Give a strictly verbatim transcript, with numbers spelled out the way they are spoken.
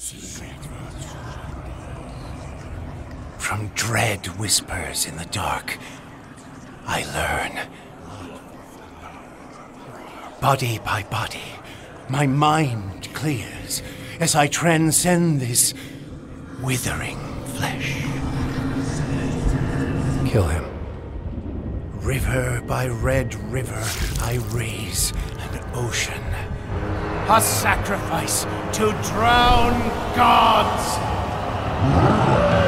From dread whispers in the dark, I learn. Body by body, my mind clears as I transcend this withering flesh. Kill him. River by red river, I raise an ocean. A sacrifice to drown gods!